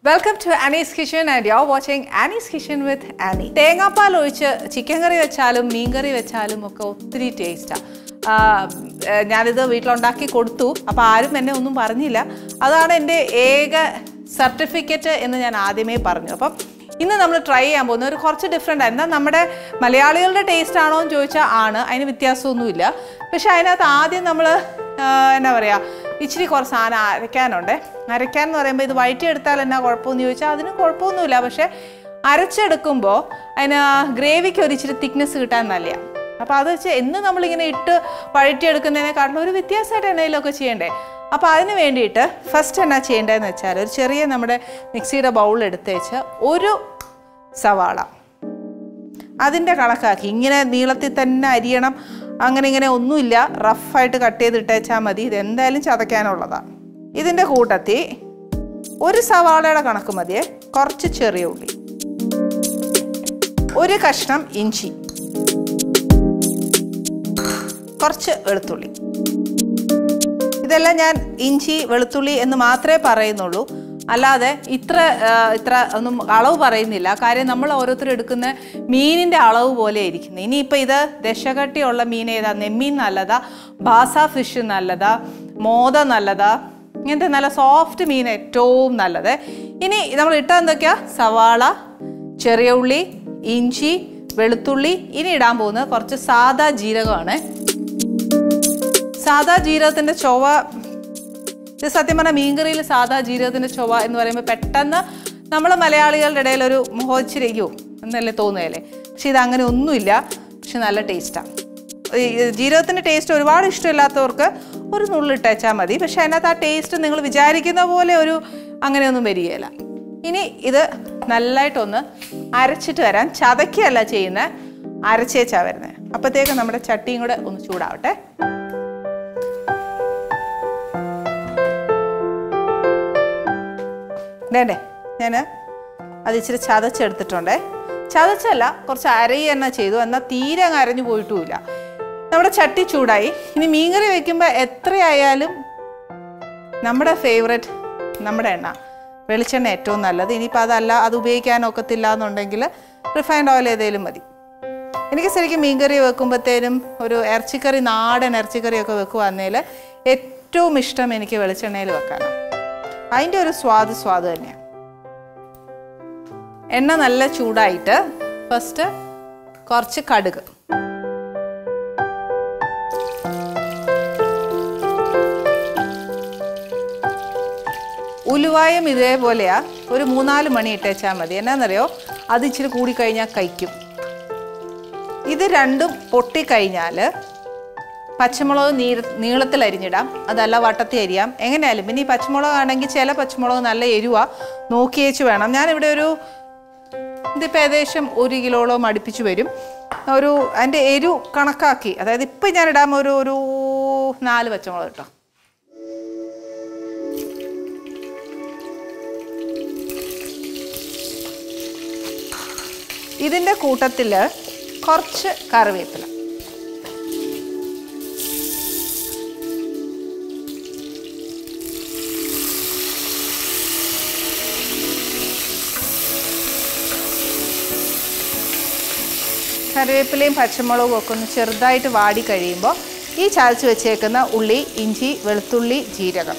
Welcome to Annie's Kitchen and you're watching Annie's Kitchen with Annie. തേങ്ങാപ്പാൽ ഒഴിച്ച് chicken കറി വെച്ചാലും മീൻ കറി വെച്ചാലും ഒക്കെ ഒത്തിരി ടേസ്റ്റാണ്. ഞാനിത് വീട്ടിലുണ്ടാക്കി കൊടുത്തു. അപ്പോൾ ആരും എന്നെ ഒന്നും പറഞ്ഞില്ല. അതാണ് എൻ്റെ ഏക സർട്ടിഫിക്കറ്റ് എന്ന് ഞാൻ ആദ്യമേ പറഞ്ഞു. അപ്പം ഇന്ന് നമ്മൾ ട്രൈ ചെയ്യാൻ പോകുന്നത് ഒരു കുറച്ച് ഡിഫറെൻ്റ് ആണ്. എന്നാൽ നമ്മുടെ മലയാളികളുടെ ടേസ്റ്റ് ആണോ എന്ന് ചോദിച്ചാൽ ആണ്, അതിന് വ്യത്യാസമൊന്നുമില്ല. പക്ഷെ അതിനകത്ത് ആദ്യം നമ്മൾ എന്നാ പറയുക, ഇച്ചിരി കുറച്ച് സാധനം അരയ്ക്കാനുണ്ട്. അരയ്ക്കാനെന്ന് പറയുമ്പോൾ ഇത് വഴറ്റിയെടുത്താൽ എന്നാ കുഴപ്പമെന്ന് ചോദിച്ചാൽ അതിന് കുഴപ്പമൊന്നുമില്ല. പക്ഷേ അരച്ചെടുക്കുമ്പോൾ അതിന് ഗ്രേവിക്ക് ഒരു ഇച്ചിരി തിക്നെസ് കിട്ടാൻ നല്ലതാണ്. അപ്പോൾ അത് വെച്ച് എന്ന് നമ്മളിങ്ങനെ ഇട്ട് വഴറ്റിയെടുക്കുന്നതിനെക്കാട്ടിലും ഒരു വ്യത്യാസമായിട്ട് എന്തെങ്കിലുമൊക്കെ ചെയ്യണ്ടേ. അപ്പോൾ അതിന് വേണ്ടിയിട്ട് ഫസ്റ്റ് എന്നാ ചെയ്യേണ്ടതെന്ന് വെച്ചാൽ ഒരു ചെറിയ നമ്മുടെ മിക്സിയുടെ ബൗൾ എടുത്ത് വെച്ച് ഒരു സവാള അതിൻ്റെ കണക്കാക്കി ഇങ്ങനെ നീളത്തിൽ തന്നെ അരിയണം, അങ്ങനെ ഇങ്ങനെ ഒന്നുമില്ല, റഫായിട്ട് കട്ട് ചെയ്തിട്ടേച്ചാൽ മതി. ഇതെന്തായാലും ചതയ്ക്കാനുള്ളതാണ്. ഇതിൻ്റെ കൂട്ടത്തിൽ ഒരു സവാളയുടെ കണക്ക് മതിയെ, കുറച്ച് ചെറിയ ഉള്ളി, ഒരു കഷ്ണം ഇഞ്ചി, കുറച്ച് വെളുത്തുള്ളി. ഇതെല്ലാം ഞാൻ ഇഞ്ചി വെളുത്തുള്ളി എന്ന് മാത്രമേ പറയുന്നുള്ളൂ, അല്ലാതെ ഇത്ര ഒന്നും അളവ് പറയുന്നില്ല. കാര്യം നമ്മൾ ഓരോരുത്തർ എടുക്കുന്ന മീനിൻ്റെ അളവ് പോലെ ഇരിക്കുന്നത്. ഇനിയിപ്പോൾ ഇത് ദശകട്ടിയുള്ള മീൻ ഏതാ, നെമ്മീൻ നല്ലതാ, ബാസ ഫിഷ് നല്ലതാ, മോത നല്ലതാ, ഇങ്ങനത്തെ നല്ല സോഫ്റ്റ് മീൻ ഏറ്റവും നല്ലത്. ഇനി നമ്മൾ ഇട്ടാൽ എന്തൊക്കെയാ, സവാള, ചെറിയ ഉള്ളി, ഇഞ്ചി, വെളുത്തുള്ളി. ഇനി ഇടാൻ പോകുന്നത് കുറച്ച് സാദാ ജീരകമാണ്. സാദാ ജീരകത്തിൻ്റെ ചൊവ്വ, ഇത് സത്യം പറഞ്ഞാൽ മീൻകറിയിൽ സാദാ ജീരകത്തിൻ്റെ ചൊവ്വ എന്ന് പറയുമ്പോൾ പെട്ടെന്ന് നമ്മൾ മലയാളികളുടെ ഇടയിൽ ഒരു മോഹിച്ചിരിക്കുമോ എന്നല്ലേ തോന്നുകയല്ലേ. പക്ഷെ ഇതങ്ങനെ ഒന്നുമില്ല. പക്ഷെ നല്ല ടേസ്റ്റാണ്. ജീരകത്തിൻ്റെ ടേസ്റ്റ് ഒരുപാട് ഇഷ്ടമില്ലാത്തവർക്ക് ഒരു നുള്ളിട്ടേച്ചാൽ മതി. പക്ഷെ അതിനകത്ത് ആ ടേസ്റ്റ് നിങ്ങൾ വിചാരിക്കുന്ന പോലെ ഒരു അങ്ങനെയൊന്നും വരികയില്ല. ഇനി ഇത് നല്ലതായിട്ടൊന്ന് അരച്ചിട്ട് വരാൻ, ചതയ്ക്കല്ല ചെയ്യുന്നത്, അരച്ചേച്ചാ വരുന്നത്. അപ്പോഴത്തേക്ക് നമ്മുടെ ചട്ടിയും കൂടെ ഒന്ന് ചൂടാവട്ടെ. വേണ്ടേ, ഞാൻ അത് ഇച്ചിരി ചതച്ചെടുത്തിട്ടുണ്ടേ. ചതച്ചല്ല, കുറച്ച് അരയെണ്ണ ചെയ്തു, എന്നാൽ തീരെ അങ്ങ് അരഞ്ഞു പോയിട്ടുമില്ല. നമ്മുടെ ചട്ടി ചൂടായി. ഇനി മീൻകറി വയ്ക്കുമ്പോൾ എത്രയായാലും നമ്മുടെ ഫേവറേറ്റ് നമ്മുടെ എണ്ണ, വെളിച്ചെണ്ണ ഏറ്റവും നല്ലത്. ഇനിയിപ്പോൾ അതല്ല, അത് ഉപയോഗിക്കാനൊക്കത്തില്ല എന്നുണ്ടെങ്കിൽ റിഫൈൻഡ് ഓയിൽ ഏതെങ്കിലും മതി. എനിക്ക് ശരിക്കും മീൻകറി വെക്കുമ്പോഴത്തേനും ഒരു ഇറച്ചിക്കറി, നാടൻ ഇറച്ചിക്കറിയൊക്കെ വെക്കുവാന്നേൽ ഏറ്റവും ഇഷ്ടം എനിക്ക് വെളിച്ചെണ്ണയിൽ വെക്കാനാണ്. അതിൻ്റെ ഒരു സ്വാദ് തന്നെയാണ്. എണ്ണ നല്ല ചൂടായിട്ട് ഫസ്റ്റ് കുറച്ച് കടുക്, ഉലുവായും ഇതേപോലെയാ, ഒരു 3-4 മണി ഇട്ടേച്ചാൽ മതി. എന്നാന്നറിയോ, അത് ഇച്ചിരി കൂടിക്കഴിഞ്ഞാൽ കഴിക്കും. ഇത് രണ്ടും പൊട്ടിക്കഴിഞ്ഞാൽ പച്ചമുളക് നീളത്തിൽ അരിഞ്ഞിടാം, അതല്ല വട്ടത്തിൽ അരിയാം, എങ്ങനെയായാലും. പിന്നെ ഈ പച്ചമുളക് ആണെങ്കിൽ ചില പച്ചമുളക് നല്ല എരിവാ, നോക്കിയേച്ച് വേണം. ഞാനിവിടെ ഇതിപ്പോൾ ഏകദേശം 1 കിലോളം അടുപ്പിച്ച് വരും. അതിൻ്റെ എരു കണക്കാക്കി, അതായത് ഇപ്പം ഞാൻ ഇടാൻ ഒരു 4 പച്ചമുളക് കേട്ടോ. ഇതിൻ്റെ കൂട്ടത്തിൽ കുറച്ച് കറിവേപ്പില, കറിവേപ്പിലയും പച്ചമുളകും ഒക്കെ ഒന്ന് ചെറുതായിട്ട് വാടി കഴിയുമ്പോൾ ഈ ചതച്ച് വെച്ചേക്കുന്ന ഉള്ളി, ഇഞ്ചി, വെളുത്തുള്ളി, ജീരകം,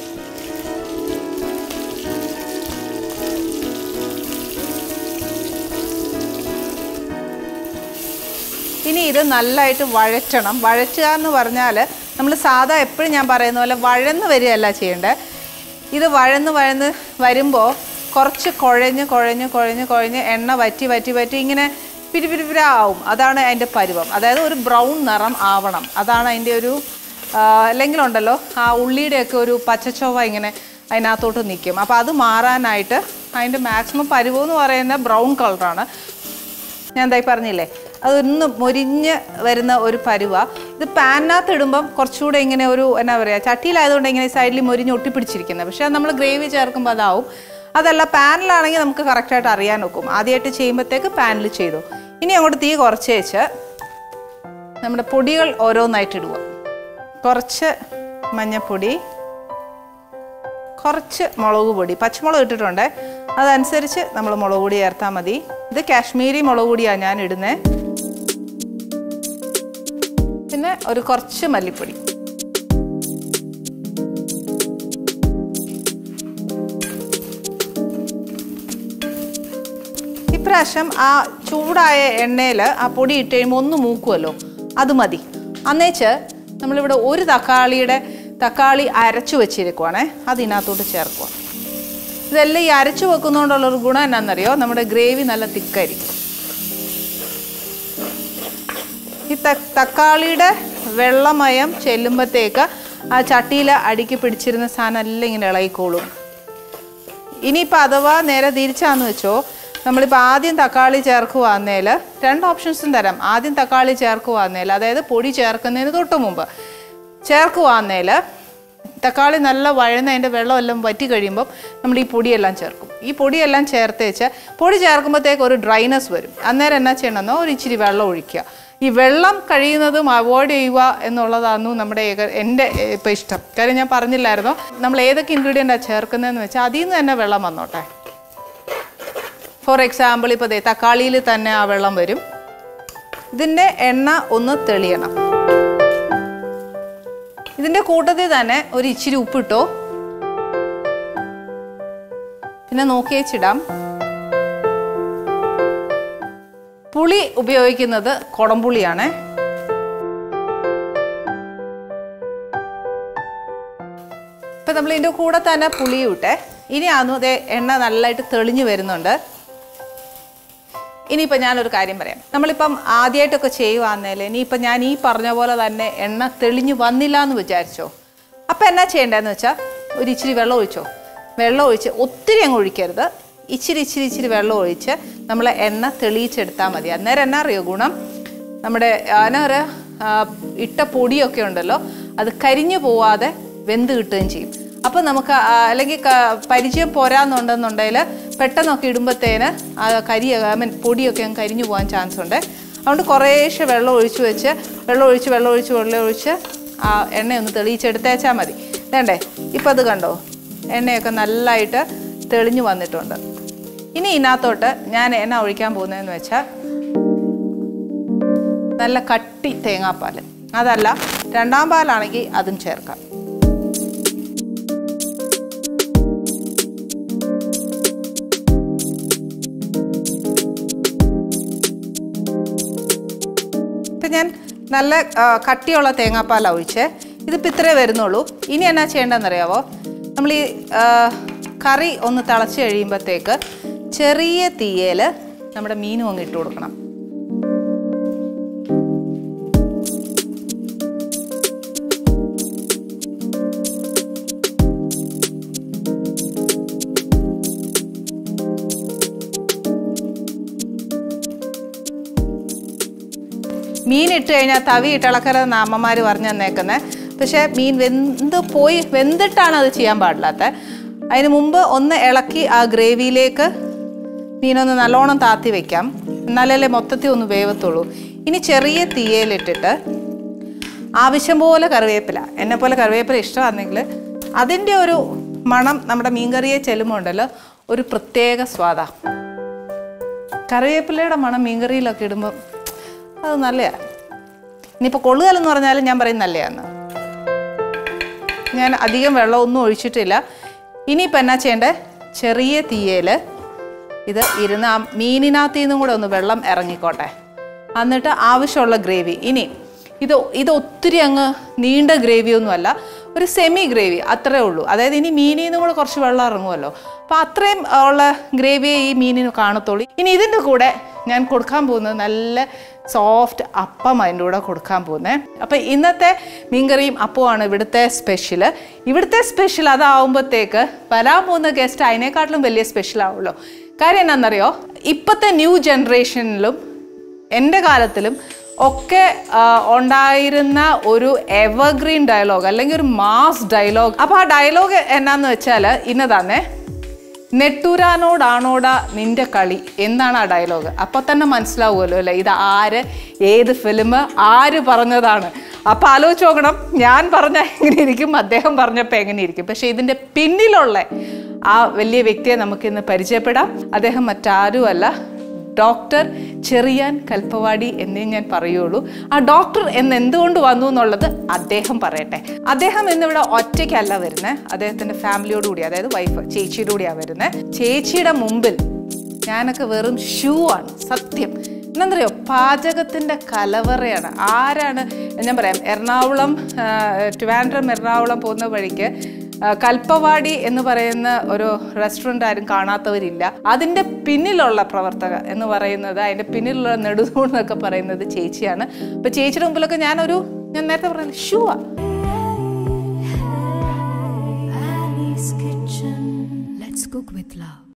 ഇനി ഇത് നല്ലതായിട്ട് വഴറ്റണം. വഴറ്റുക എന്ന് പറഞ്ഞാൽ നമ്മൾ സാധാ എപ്പോഴും ഞാൻ പറയുന്ന പോലെ വഴന്ന് വരികയല്ല ചെയ്യേണ്ടത്. ഇത് വഴന്ന് വരുമ്പോൾ കുറച്ച് കുഴഞ്ഞ് എണ്ണ വറ്റി ഇങ്ങനെ പിരിപിരിപിരാവും. അതാണ് അതിൻ്റെ പരുവം. അതായത് ഒരു ബ്രൗൺ നിറം ആവണം. അതാണ് അതിൻ്റെ ഒരു, അല്ലെങ്കിലുണ്ടല്ലോ ആ ഉള്ളിയുടെയൊക്കെ ഒരു പച്ചച്ചൊവ്വ ഇങ്ങനെ അതിനകത്തോട്ട് നിൽക്കും. അപ്പോൾ അത് മാറാനായിട്ട് അതിൻ്റെ മാക്സിമം പരുവം എന്ന് പറയുന്ന ബ്രൗൺ കളറാണ്. ഞാൻ എന്തായി പറഞ്ഞില്ലേ, അതൊന്ന് മൊരിഞ്ഞ് വരുന്ന ഒരു പരുവ. ഇത് പാനിനകത്ത് ഇടുമ്പം കുറച്ചുകൂടെ ഇങ്ങനെ ഒരു എന്നാ പറയുക, ചട്ടിയിലായതുകൊണ്ട് ഇങ്ങനെ സൈഡിൽ മൊരിഞ്ഞ് ഒട്ടിപ്പിടിച്ചിരിക്കുന്നത്. പക്ഷേ നമ്മൾ ഗ്രേവി ചേർക്കുമ്പോൾ അതാവും. അതല്ല, പാനിലാണെങ്കിൽ നമുക്ക് കറക്റ്റായിട്ട് അറിയാൻ നോക്കും. ആദ്യമായിട്ട് ചെയ്യുമ്പോഴത്തേക്ക് പാനിൽ ചെയ്തു. ഇനി അങ്ങോട്ട് തീ കുറച്ച് വെച്ച് നമ്മുടെ പൊടികൾ ഓരോന്നായിട്ട് ഇടുക. കുറച്ച് മഞ്ഞൾപ്പൊടി, കുറച്ച് മുളക് പൊടി, പച്ചമുളക് ഇട്ടിട്ടുണ്ട്, അതനുസരിച്ച് നമ്മൾ മുളക് പൊടി ചേർത്താൽ മതി. ഇത് കാശ്മീരി മുളക് പൊടിയാണ് ഞാൻ ഇടുന്നത്. പിന്നെ ഒരു കുറച്ച് മല്ലിപ്പൊടി. ഇപ്രാവശ്യം ആ ചൂടായ എണ്ണയിൽ ആ പൊടി ഇട്ട് കഴിയുമ്പോൾ ഒന്ന് മൂക്കുമല്ലോ, അത് മതി. അന്നേച്ച് നമ്മളിവിടെ ഒരു തക്കാളി അരച്ചു വെച്ചിരിക്കുവാണേ, അതിനകത്തോട്ട് ചേർക്കുക. ഇതെല്ലാം ഈ അരച്ചു വെക്കുന്നതുകൊണ്ടുള്ളൊരു ഗുണം എന്നാണെന്നറിയോ, നമ്മുടെ ഗ്രേവി നല്ല തിക്കായിരിക്കും. ഈ തക്കാളിയുടെ വെള്ളമയം ചെല്ലുമ്പോഴത്തേക്ക് ആ ചട്ടിയിൽ അടുക്കി പിടിച്ചിരുന്ന സാധനം എല്ലാം ഇങ്ങനെ ഇളകിക്കോളും. ഇനിയിപ്പോൾ അഥവാ നേരെ തിരിച്ചാന്ന് വെച്ചോ, നമ്മളിപ്പോൾ ആദ്യം തക്കാളി ചേർക്കുവാന്നേൽ 2 ഓപ്ഷൻസും തരാം. ആദ്യം തക്കാളി ചേർക്കുവാന്നേൽ, അതായത് പൊടി ചേർക്കുന്നതിന് തൊട്ട് മുമ്പ് ചേർക്കുവാന്നേൽ തക്കാളി നല്ല വഴന്ന് അതിൻ്റെ വെള്ളമെല്ലാം വറ്റി കഴിയുമ്പം നമ്മൾ ഈ പൊടിയെല്ലാം ചേർക്കും. ഈ പൊടിയെല്ലാം ചേർത്തേച്ച് പൊടി ചേർക്കുമ്പോഴത്തേക്ക് ഒരു ഡ്രൈനെസ് വരും. അന്നേരം എന്നാ ചെയ്യണമെന്നോ ഒരു ഇച്ചിരി വെള്ളം ഒഴിക്കുക. ഈ വെള്ളം കഴിയുന്നതും അവോയ്ഡ് ചെയ്യുക എന്നുള്ളതായിരുന്നു എൻ്റെ ഇപ്പോൾ ഇഷ്ടം. കാര്യം ഞാൻ പറഞ്ഞില്ലായിരുന്നോ, നമ്മൾ ഏതൊക്കെ ഇൻഗ്രീഡിയൻ്റാണ് ചേർക്കുന്നതെന്ന് വെച്ചാൽ അതിൽ നിന്ന് തന്നെ വെള്ളം വന്നോട്ടെ. ഫോർ എക്സാമ്പിൾ ഇപ്പോൾ തക്കാളിയിൽ തന്നെ ആ വെള്ളം വരും. ഇതിൻ്റെ എണ്ണ ഒന്ന് തെളിയണം. ഇതിൻ്റെ കൂട്ടത്തിൽ തന്നെ ഒരു ഇച്ചിരി ഉപ്പിട്ടോ, പിന്നെ നോക്കിയേച്ചിടാം. പുളി ഉപയോഗിക്കുന്നത് കുടംപുളിയാണ്. ഇപ്പം നമ്മൾ ഇതിൻ്റെ കൂടെ തന്നെ പുളി ഇട്ടെ. ഇനി അതേ എണ്ണ നല്ലതായിട്ട് തെളിഞ്ഞു വരുന്നുണ്ട്. ഇനിയിപ്പോൾ ഞാനൊരു കാര്യം പറയാം. നമ്മളിപ്പം ആദ്യമായിട്ടൊക്കെ ചെയ്യുവാന്നേൽ ഇനിയിപ്പം ഞാൻ ഈ പറഞ്ഞ പോലെ തന്നെ എണ്ണ തെളിഞ്ഞു വന്നില്ല എന്ന് വിചാരിച്ചോ, അപ്പം എന്നാ ചെയ്യേണ്ടതെന്ന് വെച്ചാൽ ഒരു ഇച്ചിരി വെള്ളം ഒഴിച്ചോ. വെള്ളം ഒഴിച്ച് ഒത്തിരി അങ്ങ് ഒഴിക്കരുത്, ഇച്ചിരി വെള്ളം ഒഴിച്ച് നമ്മൾ എണ്ണ തെളിയിച്ചെടുത്താൽ മതി. അന്നേരം എന്നാ അറിയോ ഗുണം, നമ്മുടെ അതിനൊരു ഇട്ട പൊടിയൊക്കെ ഉണ്ടല്ലോ അത് കരിഞ്ഞു പോവാതെ വെന്ത് കിട്ടുകയും ചെയ്യും. അപ്പം നമുക്ക് അല്ലെങ്കിൽ പരിചയം പോരാന്നുണ്ടെന്നുണ്ടെങ്കിൽ പെട്ടെന്നൊക്കെ ഇടുമ്പോഴത്തേന് പൊടിയൊക്കെ അങ്ങ് കരിഞ്ഞു പോകാൻ ചാൻസ് ഉണ്ട്. അതുകൊണ്ട് കുറേശ്ശെ വെള്ളം ഒഴിച്ച് ആ എണ്ണയൊന്ന് തെളിയിച്ചെടുത്തേച്ചാൽ മതി. വേണ്ടേ, ഇപ്പം അത് കണ്ടോ, എണ്ണയൊക്കെ നല്ലതായിട്ട് തെളിഞ്ഞു വന്നിട്ടുണ്ട്. ഇനി ഇതിനകത്തോട്ട് ഞാൻ എണ്ണ ഒഴിക്കാൻ പോകുന്നതെന്ന് വെച്ചാൽ നല്ല കട്ടി തേങ്ങാപ്പാൽ, അതല്ല 2ാം പാലാണെങ്കിൽ അതും ചേർക്കാം. ഞാൻ നല്ല കട്ടിയുള്ള തേങ്ങാപ്പാലാണ് ഒഴിച്ച്. ഇതിപ്പോൾ ഇത്രേ വരുന്നുള്ളൂ. ഇനി എന്നാ ചെയ്യേണ്ടതെന്നറിയാവോ, നമ്മൾ ഈ കറി ഒന്ന് തിളച്ച് കഴിയുമ്പോഴത്തേക്ക് ചെറിയ തീയിൽ നമ്മുടെ മീനും അങ്ങ് ഇട്ട് കൊടുക്കണം. മീൻ ഇട്ട് കഴിഞ്ഞാൽ തവി ഇട്ടിളക്കരുതെന്ന് അമ്മമാർ പറഞ്ഞു തന്നേക്കുന്നത്. പക്ഷേ മീൻ വെന്തിട്ടാണ് അത് ചെയ്യാൻ പാടില്ലാത്തത്. അതിന് മുമ്പ് ഒന്ന് ഇളക്കി ആ ഗ്രേവിയിലേക്ക് മീനൊന്ന് നല്ലോണം താത്തി വെക്കാം, എന്നാലല്ലേ മൊത്തത്തിൽ ഒന്ന് വേവത്തുള്ളൂ. ഇനി ചെറിയ തീയലിട്ടിട്ട് ആവശ്യം പോലെ കറിവേപ്പില, എന്നെപ്പോലെ കറിവേപ്പില ഇഷ്ടമാണെങ്കിൽ അതിൻ്റെ ഒരു മണം നമ്മുടെ മീൻകറിയെ ചെല്ലുമ്പോൾ ഉണ്ടല്ലോ ഒരു പ്രത്യേക സ്വാദാണ്. കറിവേപ്പിലയുടെ മണം മീൻകറിയിലൊക്കെ ഇടുമ്പോൾ അത് നല്ലതാണ്. ഇനിയിപ്പോൾ കൊള്ളുകലെന്ന് പറഞ്ഞാലും ഞാൻ പറയും നല്ലതാണ്. ഞാൻ അധികം വെള്ളമൊന്നും ഒഴിച്ചിട്ടില്ല. ഇനിയിപ്പോൾ എന്നാ ചെയ്യേണ്ടത്, ചെറിയ തീയൽ ഇത് ഇരുന്ന് ആ മീനിനകത്തു നിന്നും കൂടെ ഒന്ന് വെള്ളം ഇറങ്ങിക്കോട്ടെ. എന്നിട്ട് ആവശ്യമുള്ള ഗ്രേവി. ഇനി ഇത് ഒത്തിരി അങ്ങ് നീണ്ട ഗ്രേവിയൊന്നുമല്ല, ഒരു സെമി ഗ്രേവി അത്രേ ഉള്ളൂ. അതായത് ഇനി മീനിൽ നിന്നും കൂടെ കുറച്ച് വെള്ളം ഇറങ്ങുമല്ലോ, അപ്പോൾ അത്രയും ഉള്ള ഗ്രേവിയെ ഈ മീനിന് കാണത്തുള്ളൂ. ഇനി ഇതിൻ്റെ കൂടെ ഞാൻ കൊടുക്കാൻ പോകുന്നത് നല്ല സോഫ്റ്റ് അപ്പം അതിൻ്റെ കൂടെ കൊടുക്കാൻ പോകുന്നത്. അപ്പം ഇന്നത്തെ മീൻകറിയും അപ്പവുമാണ് ഇവിടുത്തെ സ്പെഷ്യൽ. അതാവുമ്പോഴത്തേക്ക് വരാൻ പോകുന്ന ഗസ്റ്റ് അതിനേക്കാട്ടിലും വലിയ സ്പെഷ്യലാവുള്ളൂ. കാര്യം എന്നാണെന്നറിയോ, ഇപ്പോഴത്തെ ന്യൂ ജനറേഷനിലും എൻ്റെ കാലത്തിലും ഒക്കെ ഉണ്ടായിരുന്ന ഒരു എവർഗ്രീൻ ഡയലോഗ് അല്ലെങ്കിൽ ഒരു മാസ് ഡയലോഗ്. അപ്പോൾ ആ ഡയലോഗ് എന്നാന്ന് വെച്ചാൽ ഇന്നതാന്നേ, നെട്ടൂരാനോടാണോടാ നിന്റെ കളി എന്താണ് ആ ഡയലോഗ്? അപ്പോൾ തന്നെ മനസ്സിലാവുമല്ലോ അല്ലേ ഇത് ആര്, ഏത് ഫിലിം, ആര് പറഞ്ഞതാണ്. അപ്പോൾ ആലോചിച്ച് നോക്കണം, ഞാൻ പറഞ്ഞാൽ എങ്ങനെ ഇരിക്കും, അദ്ദേഹം പറഞ്ഞപ്പോൾ എങ്ങനെ ഇരിക്കും. പക്ഷേ ഇതിൻ്റെ പിന്നിലുള്ള ആ വലിയ വ്യക്തിയെ നമുക്കിന്ന് പരിചയപ്പെടാം. അദ്ദേഹം മറ്റാരുമല്ല, ഡോക്ടർ ചെറിയാൻ കൽപ്പവാടി എന്നേ ഞാൻ പറയുള്ളൂ. ആ ഡോക്ടർ എന്ന് എന്തുകൊണ്ട് വന്നു എന്നുള്ളത് അദ്ദേഹം പറയട്ടെ. അദ്ദേഹം ഇന്നിവിടെ ഒറ്റയ്ക്കല്ല വരുന്നത്, അദ്ദേഹത്തിൻ്റെ ഫാമിലിയോടുകൂടി, അതായത് വൈഫ് ചേച്ചിയുടെ കൂടിയാണ് വരുന്നത്. ചേച്ചിയുടെ മുമ്പിൽ ഞാനൊക്കെ വെറും ഷൂ ആണ്. സത്യം എന്നറിയോ, പാചകത്തിൻ്റെ കലവറയാണ്. ആരാണ് ഞാൻ പറയാം, എറണാകുളം ട്രിവാൻഡ്രം എറണാകുളം പോകുന്ന വഴിക്ക് കൽപ്പവാടി എന്ന് പറയുന്ന ഒരു റെസ്റ്റോറൻറ്റ് ആരും കാണാത്തവരില്ല. അതിൻ്റെ പിന്നിലുള്ള പ്രവർത്തക എന്ന് പറയുന്നത്, അതിൻ്റെ പിന്നിലുള്ള നെടുതൂൺ എന്നൊക്കെ പറയുന്നത് ചേച്ചിയാണ്. അപ്പോൾ ചേച്ചിയുടെ മുമ്പിലൊക്കെ ഞാൻ നേരത്തെ പറഞ്ഞ ഷൂ ആ. Let's cook with love.